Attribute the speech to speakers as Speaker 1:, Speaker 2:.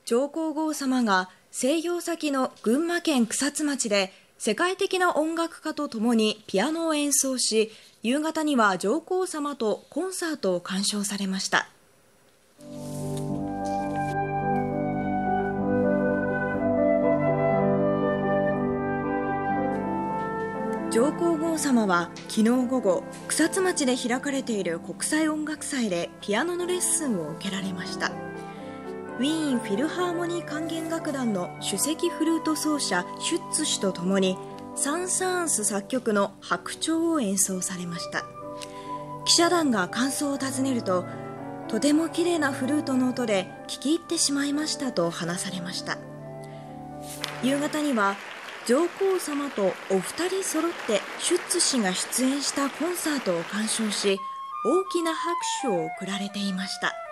Speaker 1: 上皇后さまが静養先の群馬県草津町で世界的な音楽家とともにピアノを演奏し、夕方には上皇さまとコンサートを鑑賞されました。上皇后さまは昨日午後、草津町で開かれている国際音楽祭でピアノのレッスンを受けられました。ウィーンフィルハーモニー管弦楽団の首席フルート奏者シュッツ氏とともにサン・サーンス作曲の白鳥を演奏されました。記者団が感想を尋ねると、とても綺麗なフルートの音で聴き入ってしまいましたと話されました。夕方には上皇さまとお二人揃ってシュッツ氏が出演したコンサートを鑑賞し、大きな拍手を送られていました。